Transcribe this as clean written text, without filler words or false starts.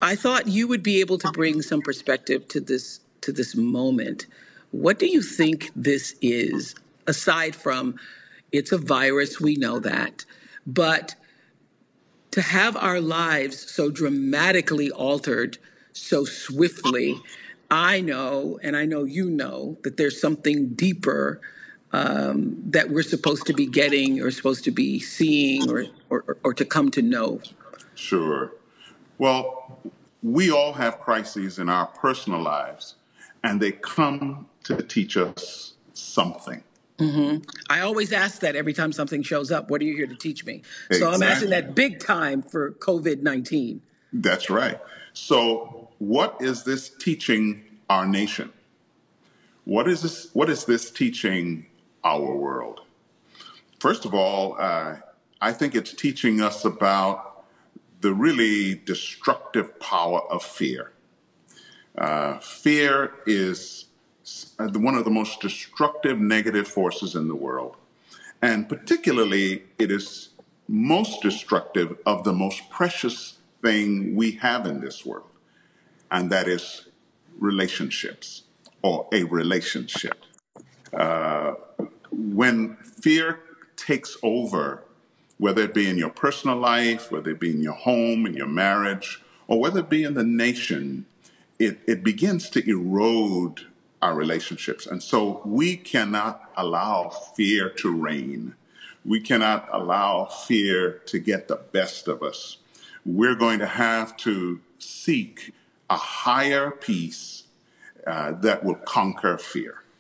I thought you would be able to bring some perspective to this moment. What do you think this is, aside from it's a virus, we know that, but to have our lives so dramatically altered so swiftly, I know, and I know you know, that there's something deeper that we're supposed to be getting or supposed to be seeing or to come to know. Sure. Well, we all have crises in our personal lives, and they come to teach us something. I always ask that every time something shows up. What are you here to teach me? So I'm asking Exactly. that big time for COVID-19. That's right. So, what is this teaching our nation? What is this teaching our world? First of all, I think it's teaching us about the really destructive power of fear. Fear is one of the most destructive negative forces in the world. And particularly, it is most destructive of the most precious thing we have in this world, and that is relationships or a relationship. When fear takes over, whether it be in your personal life, whether it be in your home, in your marriage, or whether it be in the nation, it begins to erode our relationships. And so we cannot allow fear to reign. We cannot allow fear to get the best of us. We're going to have to seek a higher peace that will conquer fear.